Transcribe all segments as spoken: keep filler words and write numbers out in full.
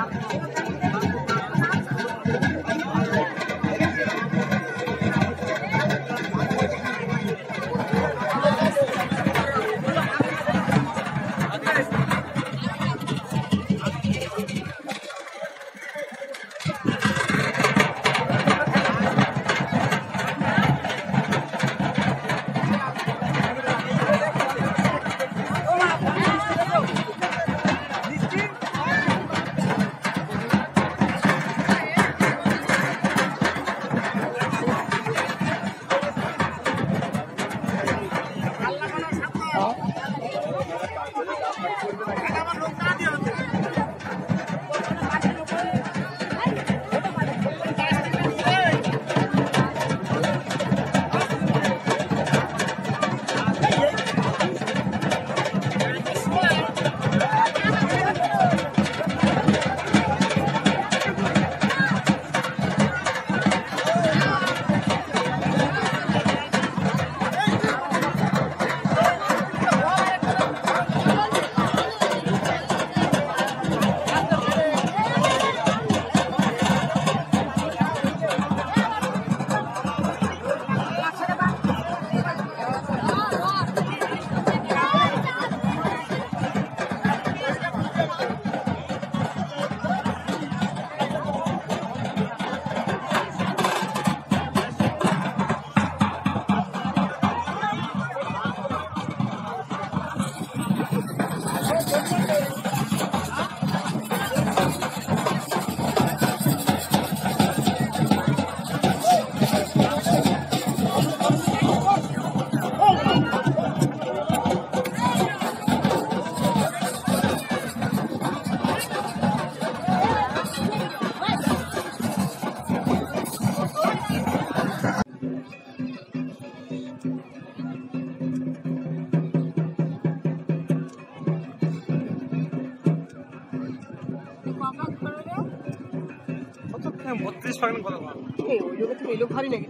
বত্রিশ পারেন কত ওই লোক থেকে এই লোক ভারী নাকি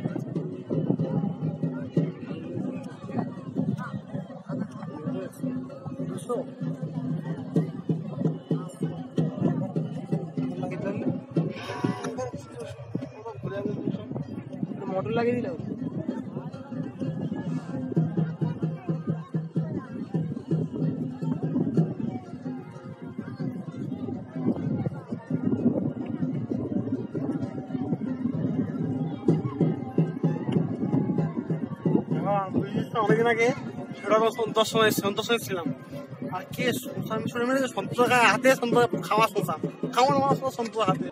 মোটর লাগিয়ে দিলাম অনেকদিন আগে সেটা সন্তোষ সময় সন্তোষ সময় ছিলাম আর কে আমি শুনে মেরে সন্তোষ হাতে সন্তোষ খাওয়া শুনতাম খাওয়ার মানুষ সন্তোষ হাতে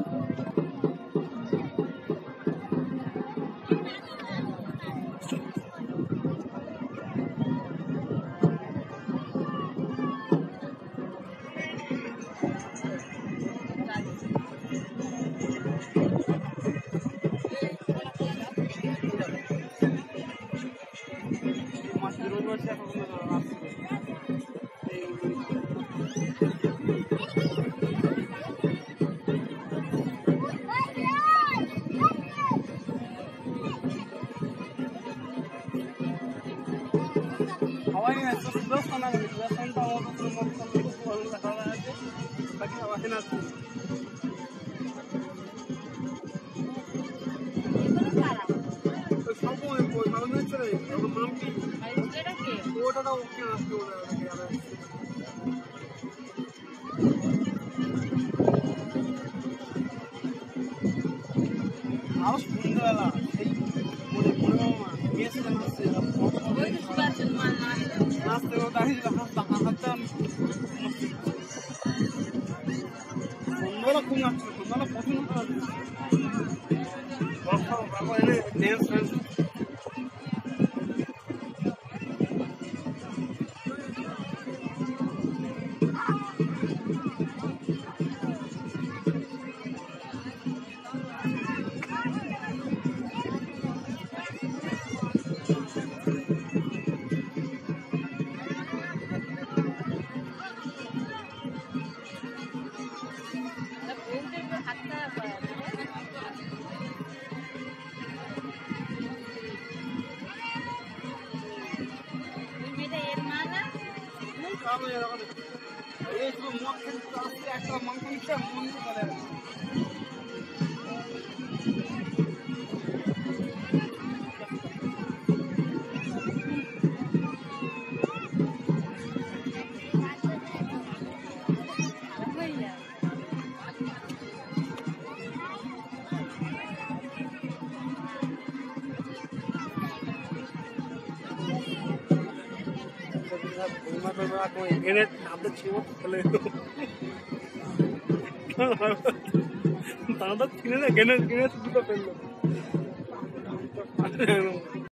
আরো সন্ধ্যাবেলা সেই নাচতে দাঁড়িয়ে সন্ধ্যাবেলা খুব নাচছিল সন্ধ্যাবেলা পছন্দ ড্যান্স ফ্যান্স গ্রেনেড হাতে ছিল ফেলে দাদা ছিনে না গ্রেনেড গ্রেনেড দুটো ফেললো